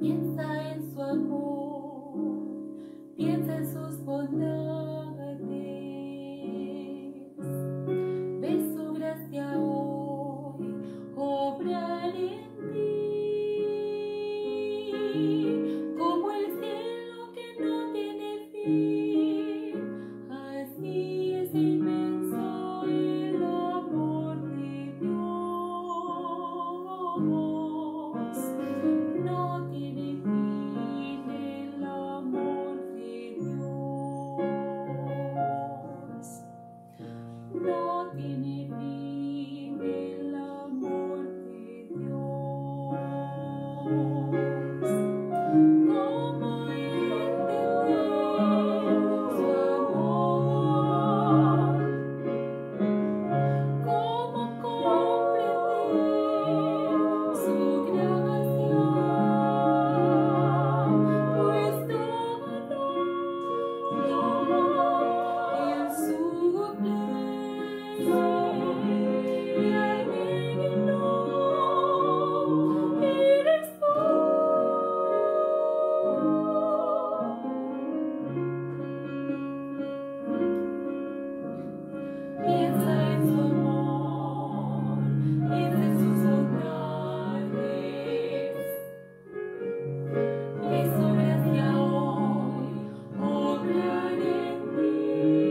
Piensa en su amor, piensa en sus bondades. Ve su gracia hoy obrar en ti, como el cielo que no tiene fin. Así es inmenso el amor de Dios. No tiene fin el amor de Dios. No tiene fin el amor de Dios. ¿Cómo entender su amor? ¿Cómo comprender su gracia? Pues todo en su gracia y alegría eres tú. Piensa en su amor, piensa en sus bondades. Ve su gracia hoy obrar en ti,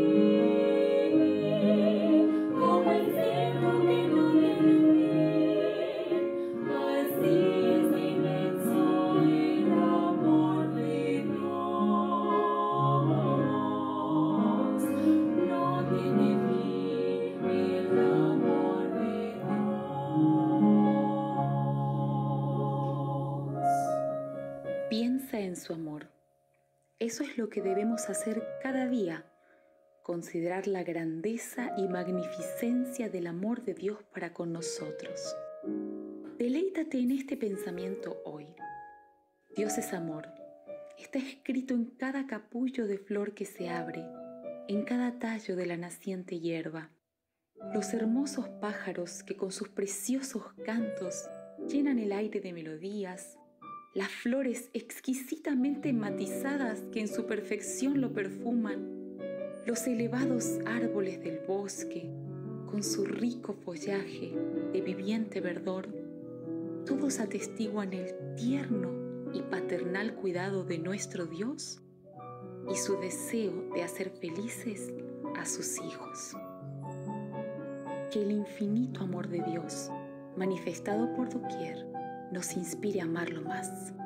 como el cielo que no tiene fin. Así es inmenso el amor de Dios. No tiene fin el amor de Dios. Piensa en su amor. Eso es lo que debemos hacer cada día, considerar la grandeza y magnificencia del amor de Dios para con nosotros. Deleítate en este pensamiento hoy. Dios es amor. Está escrito en cada capullo de flor que se abre, en cada tallo de la naciente hierba. Los hermosos pájaros que con sus preciosos cantos llenan el aire de melodías, las flores exquisitamente matizadas que en su perfección lo perfuman, los elevados árboles del bosque con su rico follaje de viviente verdor, todos atestiguan el tierno y paternal cuidado de nuestro Dios y su deseo de hacer felices a sus hijos. Que el infinito amor de Dios, manifestado por doquier, nos inspire a amarlo más.